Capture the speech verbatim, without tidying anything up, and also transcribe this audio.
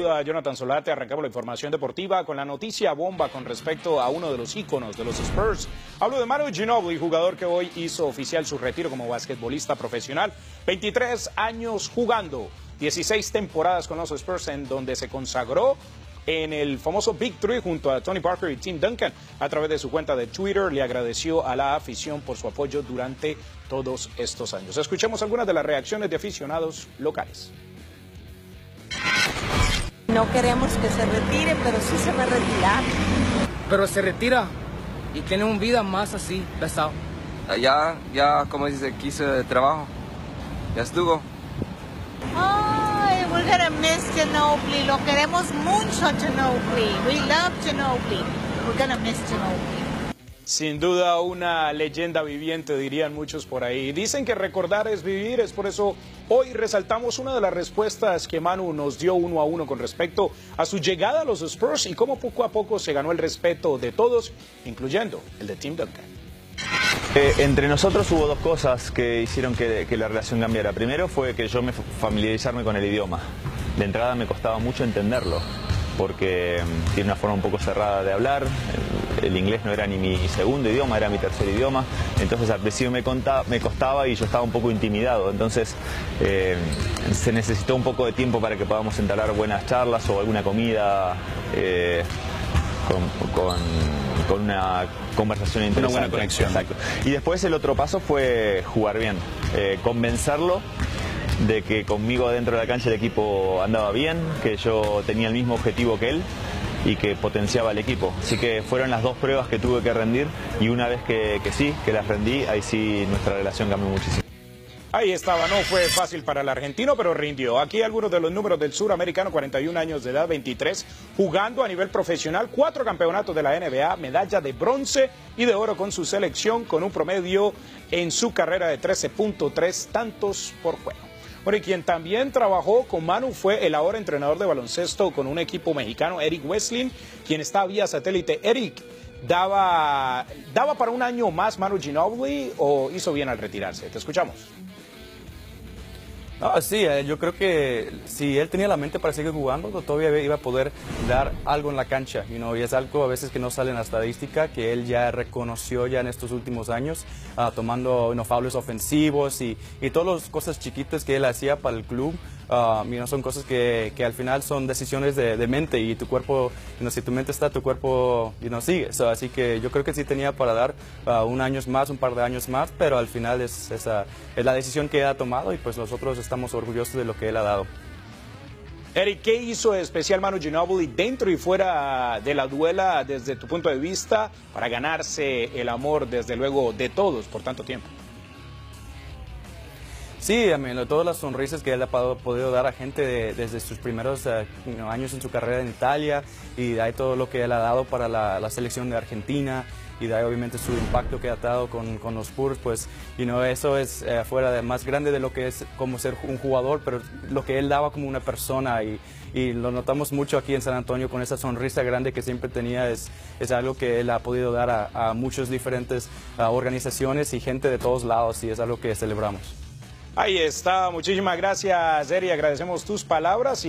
saluda Jonathan Solarte. Arrancamos la información deportiva con la noticia bomba con respecto a uno de los íconos de los Spurs. Hablo de Manu Ginobili, jugador que hoy hizo oficial su retiro como basquetbolista profesional. veintitrés años jugando, dieciséis temporadas con los Spurs, en donde se consagró en el famoso Big Three junto a Tony Parker y Tim Duncan. A través de su cuenta de Twitter le agradeció a la afición por su apoyo durante todos estos años. Escuchemos algunas de las reacciones de aficionados locales. No queremos que se retire, pero sí se va a retirar. Pero se retira y tiene una vida más así, pesado. Ya, ya, como dice, quise trabajo. Ya estuvo. Ay, we're gonna miss Ginobili. Lo queremos mucho, Ginobili. We love Ginobili. We're gonna miss Ginobili. Sin duda una leyenda viviente, dirían muchos por ahí. Dicen que recordar es vivir, es por eso hoy resaltamos una de las respuestas que Manu nos dio uno a uno con respecto a su llegada a los Spurs y cómo poco a poco se ganó el respeto de todos, incluyendo el de Tim Duncan. Eh, entre nosotros hubo dos cosas que hicieron que, que la relación cambiara. Primero fue que yo me familiarizarme con el idioma. De entrada me costaba mucho entenderlo, porque um, tiene una forma un poco cerrada de hablar. El, el inglés no era ni mi segundo idioma, era mi tercer idioma. Entonces al principio me, contaba, me costaba y yo estaba un poco intimidado. Entonces eh, se necesitó un poco de tiempo para que podamos entablar buenas charlas o alguna comida eh, con... con con una conversación interesante. Una buena conexión. Exacto. Y después el otro paso fue jugar bien, eh, convencerlo de que conmigo dentro de la cancha el equipo andaba bien, que yo tenía el mismo objetivo que él y que potenciaba el equipo. Así que fueron las dos pruebas que tuve que rendir y una vez que, que sí, que las rendí, ahí sí nuestra relación cambió muchísimo. Ahí estaba, no fue fácil para el argentino, pero rindió. Aquí algunos de los números del suramericano, cuarenta y un años de edad, veintitrés, jugando a nivel profesional, cuatro campeonatos de la N B A, medalla de bronce y de oro con su selección, con un promedio en su carrera de trece punto tres tantos por juego. Bueno, y quien también trabajó con Manu fue el ahora entrenador de baloncesto con un equipo mexicano, Eric Wesling, quien está vía satélite. Eric, ¿daba, daba para un año más Manu Ginobili o hizo bien al retirarse? Te escuchamos. No, sí, yo creo que si él tenía la mente para seguir jugando, todavía iba a poder dar algo en la cancha, you know, y es algo a veces que no sale en la estadística, que él ya reconoció ya en estos últimos años, uh, tomando you know, fouls ofensivos y, y todas las cosas chiquitas que él hacía para el club. Uh, you know, son cosas que, que al final son decisiones de, de mente y tu cuerpo, you know, si tu mente está, tu cuerpo you know, sigue. So, así que yo creo que sí tenía para dar uh, un año más, un par de años más, pero al final es, esa, es la decisión que él ha tomado y pues nosotros estamos orgullosos de lo que él ha dado. Eric, ¿qué hizo especial Manu Ginobili dentro y fuera de la duela desde tu punto de vista para ganarse el amor, desde luego, de todos por tanto tiempo? Sí, I mean, todas las sonrisas que él ha podido dar a gente de, desde sus primeros uh, you know, años en su carrera en Italia y de ahí todo lo que él ha dado para la, la selección de Argentina y de ahí obviamente su impacto que ha dado con, con los Spurs, pues you know, eso es eh, fuera de más grande de lo que es como ser un jugador, pero lo que él daba como una persona y, y lo notamos mucho aquí en San Antonio con esa sonrisa grande que siempre tenía, es, es algo que él ha podido dar a, a muchas diferentes uh, organizaciones y gente de todos lados y es algo que celebramos. Ahí está, muchísimas gracias, Eri, agradecemos tus palabras.